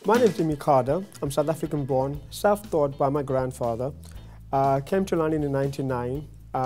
My name is Jimmy Carter. I'm South African born, self-taught by my grandfather. Came to London in 1999.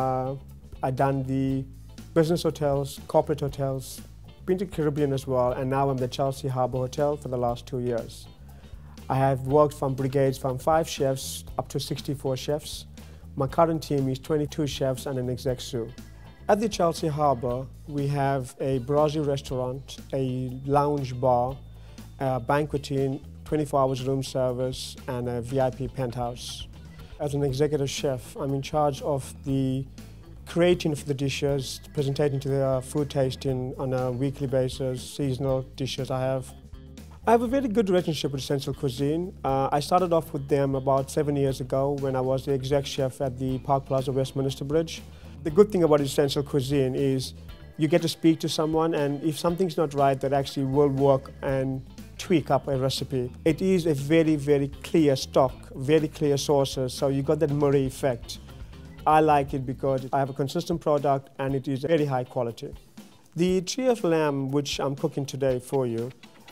I done the business hotels, corporate hotels, been to Caribbean as well, and now I'm the Chelsea Harbour Hotel for the last 2 years. I have worked from brigades from 5 chefs up to 64 chefs. My current team is 22 chefs and an exec sous. At the Chelsea Harbour, we have a Brazil restaurant, a lounge bar, a banqueting, 24 hours room service, and a VIP penthouse. As an executive chef, I'm in charge of the creating of the dishes, presenting to the food tasting on a weekly basis, seasonal dishes I have a very good relationship with Essential Cuisine. I started off with them about 7 years ago when I was the exec chef at the Park Plaza Westminster Bridge. The good thing about Essential Cuisine is you get to speak to someone, and if something's not right, that actually will work and tweak up a recipe. It is a very, very clear stock, very clear sources, so you got that Murray effect. I like it because I have a consistent product and it is very high quality. The tree of lamb, which I'm cooking today for you,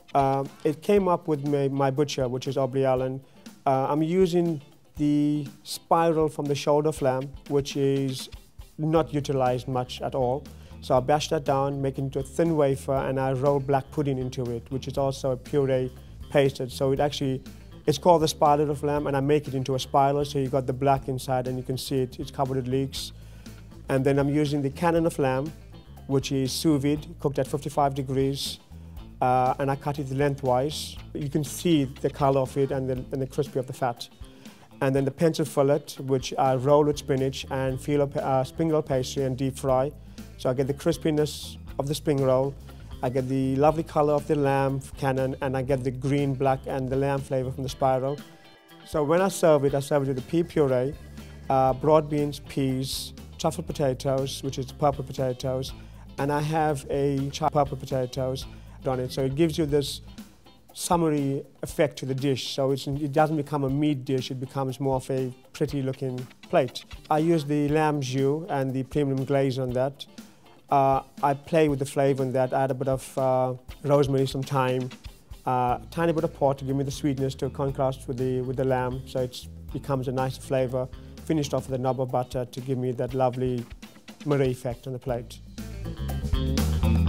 it came up with my butcher, which is Aubrey Allen. I'm using the spiral from the shoulder of lamb, which is not utilized much at all. So I bash that down, make it into a thin wafer, and I roll black pudding into it, which is also a puree pasted. So it's called the spiral of lamb, and I make it into a spiral, so you got the black inside, and you can see it's covered with leeks. And then I'm using the cannon of lamb, which is sous vide, cooked at 55 degrees. And I cut it lengthwise. You can see the color of it and the crispy of the fat. And then the pencil fillet, which I roll with spinach and spring roll pastry and deep fry. So I get the crispiness of the spring roll, I get the lovely color of the lamb cannon, and I get the green, black, and the lamb flavor from the spiral. So when I serve it with the pea puree, broad beans, peas, truffle potatoes, which is the purple potatoes, and I have a chopped purple potatoes on it. So it gives you this summery effect to the dish. So it doesn't become a meat dish, it becomes more of a pretty looking plate. I use the lamb jus and the premium glaze on that. I play with the flavor on that. I add a bit of rosemary, some thyme, tiny bit of port to give me the sweetness to contrast with the lamb, so it becomes a nice flavor. Finished off with a knob of butter to give me that lovely Murray effect on the plate.